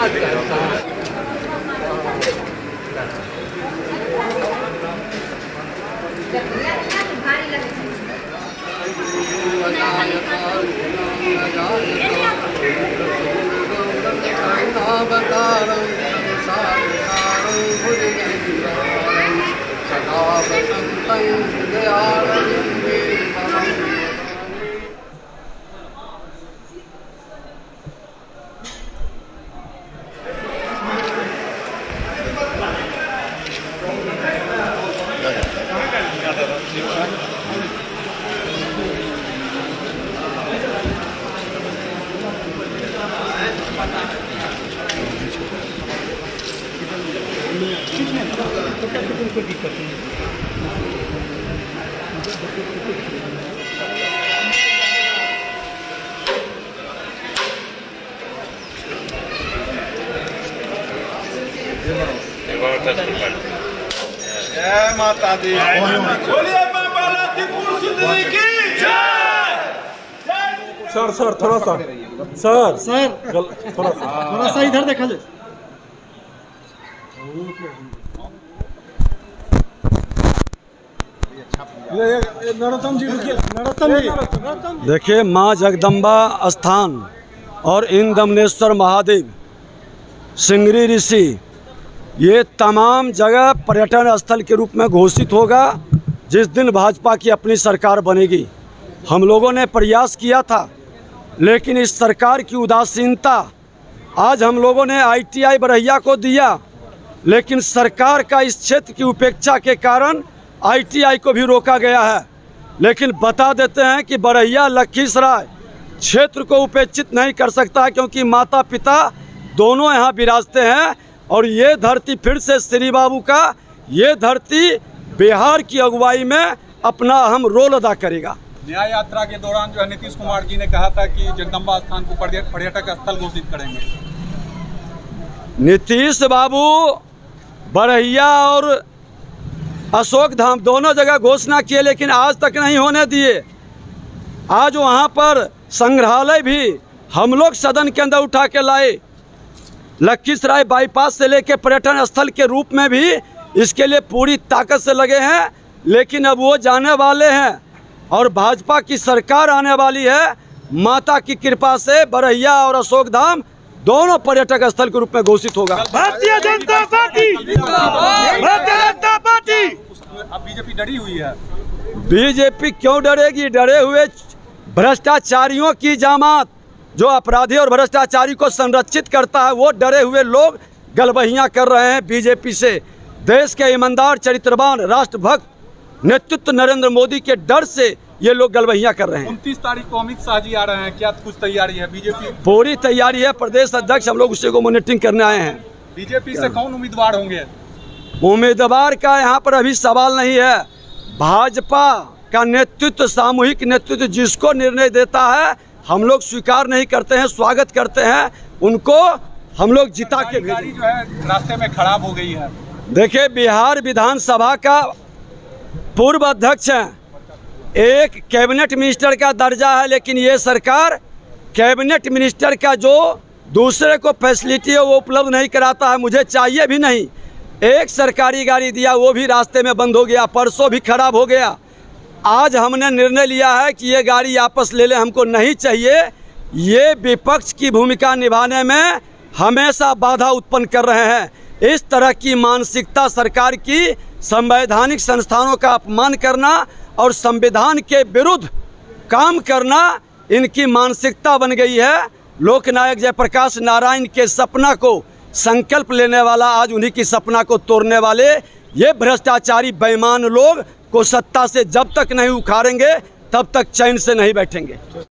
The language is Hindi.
जय माता दी। बोलिए बाबा त्रिपुर सुंदरी की जय। सर सर थोड़ा सा थोड़ा सा इधर देखा जाए। देखिए, माँ जगदम्बा स्थान और इंदमनेश्वर महादेव, सिंगरी ऋषि, ये तमाम जगह पर्यटन स्थल के रूप में घोषित होगा जिस दिन भाजपा की अपनी सरकार बनेगी। हम लोगों ने प्रयास किया था, लेकिन इस सरकार की उदासीनता, आज हम लोगों ने ITI बरहिया को दिया, लेकिन सरकार का इस क्षेत्र की उपेक्षा के कारण ITI को भी रोका गया है। लेकिन बता देते हैं कि बरहिया लखीसराय क्षेत्र को उपेक्षित नहीं कर सकता, क्योंकि माता पिता दोनों यहाँ विराजते हैं। और ये धरती फिर से श्री बाबू का, ये धरती बिहार की अगुवाई में अपना अहम रोल अदा करेगा। न्याय यात्रा के दौरान जो है नीतीश कुमार जी ने कहा था कि जगदम्बा स्थान को पर्यटक स्थल घोषित करेंगे। नीतीश बाबू बरहिया और अशोक धाम दोनों जगह घोषणा किए, लेकिन आज तक नहीं होने दिए। आज वहाँ पर संग्रहालय भी हम लोग सदन के अंदर उठा के लाए। लखीसराय बाईपास से लेके पर्यटन स्थल के रूप में भी इसके लिए पूरी ताकत से लगे हैं, लेकिन अब वो जाने वाले हैं और भाजपा की सरकार आने वाली है। माता की कृपा से बरहिया और अशोक धाम दोनों पर्यटक स्थल के रूप में घोषित होगा। Bharatiya Janata party, Bharatiya Janata party. अब बीजेपी डरी हुई है। बीजेपी क्यों डरेगी? डरे हुए भ्रष्टाचारियों की जमात, जो अपराधी और भ्रष्टाचारी को संरक्षित करता है, वो डरे हुए लोग गलबहियां कर रहे हैं बीजेपी से। देश के ईमानदार, चरित्रवान, राष्ट्रभक्त नेतृत्व नरेंद्र मोदी के डर से ये लोग गलबहियां कर रहे हैं। 29 तारीख को अमित शाह जी आ रहे हैं, क्या कुछ तैयारी है? बीजेपी पूरी तैयारी है। प्रदेश अध्यक्ष हम लोग उसी को मॉनिटरिंग करने आए हैं। बीजेपी से कौन उम्मीदवार होंगे? उम्मीदवार का यहाँ पर अभी सवाल नहीं है। भाजपा का नेतृत्व, सामूहिक नेतृत्व जिसको निर्णय देता है, हम लोग स्वीकार नहीं करते हैं, स्वागत करते हैं। उनको हम लोग जिता के गाड़ी जो है रास्ते में खराब हो गई है। देखिए, बिहार विधानसभा का पूर्व अध्यक्ष हैं, एक कैबिनेट मिनिस्टर का दर्जा है, लेकिन ये सरकार कैबिनेट मिनिस्टर का जो दूसरे को फैसिलिटी है वो उपलब्ध नहीं कराता है। मुझे चाहिए भी नहीं। एक सरकारी गाड़ी दिया, वो भी रास्ते में बंद हो गया, परसों भी खराब हो गया। आज हमने निर्णय लिया है कि ये गाड़ी वापस ले लें, हमको नहीं चाहिए। ये विपक्ष की भूमिका निभाने में हमेशा बाधा उत्पन्न कर रहे हैं। इस तरह की मानसिकता सरकार की, संवैधानिक संस्थानों का अपमान करना और संविधान के विरुद्ध काम करना इनकी मानसिकता बन गई है। लोकनायक जयप्रकाश नारायण के सपना को संकल्प लेने वाला आज उन्हीं की सपना को तोड़ने वाले ये भ्रष्टाचारी बेईमान लोग को सत्ता से जब तक नहीं उखाड़ेंगे तब तक चैन से नहीं बैठेंगे।